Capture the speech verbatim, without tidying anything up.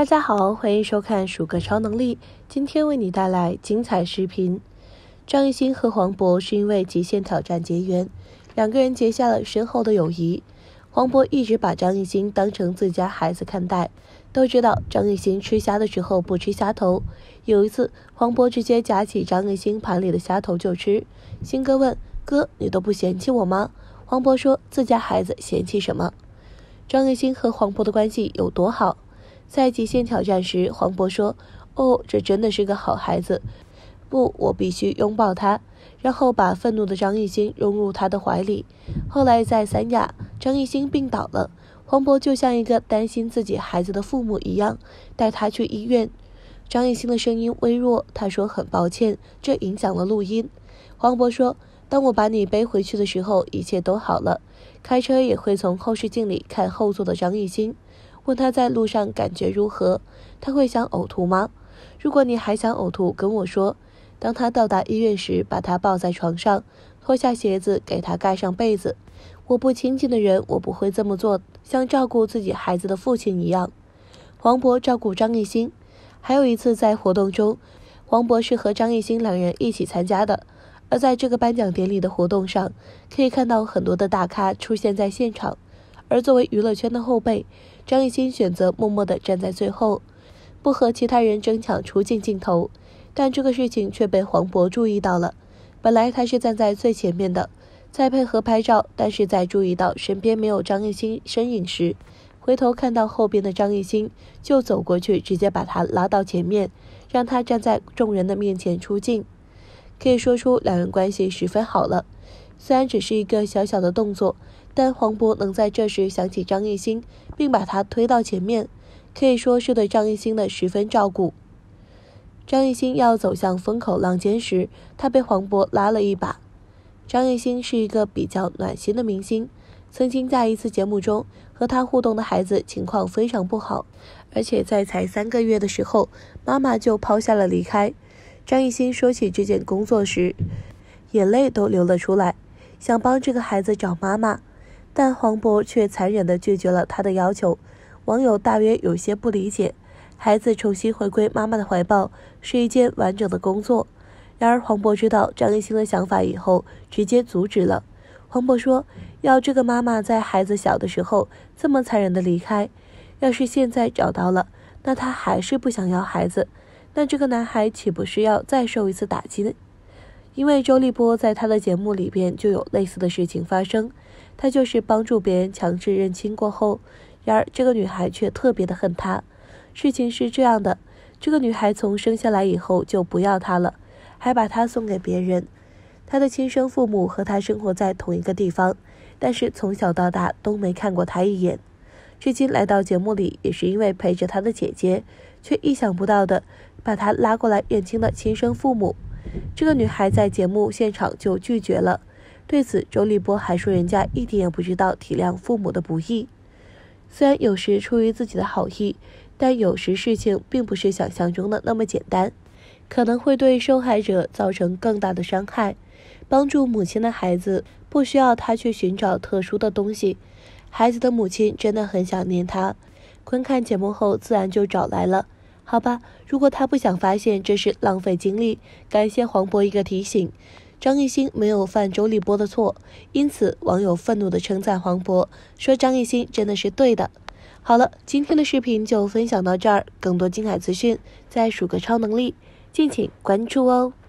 大家好，欢迎收看鼠哥超能力。今天为你带来精彩视频。张艺兴和黄渤是因为极限挑战结缘，两个人结下了深厚的友谊。黄渤一直把张艺兴当成自家孩子看待，都知道张艺兴吃虾的时候不吃虾头。有一次，黄渤直接夹起张艺兴盘里的虾头就吃。兴哥问：“哥，你都不嫌弃我吗？”黄渤说：“自家孩子嫌弃什么？”张艺兴和黄渤的关系有多好？在极限挑战时，黄渤说：“哦，这真的是个好孩子，不，我必须拥抱他。”然后把愤怒的张艺兴拥入他的怀里。后来在三亚，张艺兴病倒了，黄渤就像一个担心自己孩子的父母一样，带他去医院。张艺兴的声音微弱，他说：“很抱歉，这影响了录音。”黄渤说：“当我把你背回去的时候，一切都好了。开车也会从后视镜里看后座的张艺兴。问他在路上感觉如何，他会想呕吐吗？如果你还想呕吐，跟我说。”当他到达医院时，把他抱在床上，脱下鞋子给他盖上被子。我不亲近的人，我不会这么做，像照顾自己孩子的父亲一样。黄渤照顾张艺兴。还有一次在活动中，黄渤是和张艺兴两人一起参加的，而在这个颁奖典礼的活动上，可以看到很多的大咖出现在现场，而作为娱乐圈的后辈，张艺兴选择默默地站在最后，不和其他人争抢出镜镜头。但这个事情却被黄渤注意到了。本来他是站在最前面的，在配合拍照，但是在注意到身边没有张艺兴身影时，回头看到后边的张艺兴，就走过去直接把他拉到前面，让他站在众人的面前出镜。可以说出两人关系十分好了。虽然只是一个小小的动作，但黄渤能在这时想起张艺兴，并把他推到前面，可以说是对张艺兴的十分照顾。张艺兴要走向风口浪尖时，他被黄渤拉了一把。张艺兴是一个比较暖心的明星，曾经在一次节目中和他互动的孩子情况非常不好，而且在才三个月的时候，妈妈就抛下了离开。张艺兴说起这件工作时，眼泪都流了出来，想帮这个孩子找妈妈，但黄渤却残忍地拒绝了他的要求。网友大约有些不理解，孩子重新回归妈妈的怀抱是一件完整的工作。然而黄渤知道张艺兴的想法以后，直接阻止了。黄渤说，要这个妈妈在孩子小的时候这么残忍的离开，要是现在找到了，那他还是不想要孩子，那这个男孩岂不是要再受一次打击呢？因为周立波在他的节目里边就有类似的事情发生，他就是帮助别人强制认亲过后，然而这个女孩却特别的恨他。事情是这样的，这个女孩从生下来以后就不要他了，还把他送给别人。他的亲生父母和他生活在同一个地方，但是从小到大都没看过他一眼。至今来到节目里也是因为陪着他的姐姐，却意想不到的把他拉过来认亲的亲生父母。这个女孩在节目现场就拒绝了。对此，周立波还说人家一点也不知道体谅父母的不易。虽然有时出于自己的好意，但有时事情并不是想象中的那么简单，可能会对受害者造成更大的伤害。帮助母亲的孩子不需要他去寻找特殊的东西，孩子的母亲真的很想念他，观看节目后自然就找来了。好吧，如果他不想发现，这是浪费精力。感谢黄渤一个提醒，张艺兴没有犯周立波的错，因此网友愤怒地称赞黄渤，说张艺兴真的是对的。好了，今天的视频就分享到这儿，更多精彩资讯在鼠哥超能力，敬请关注哦。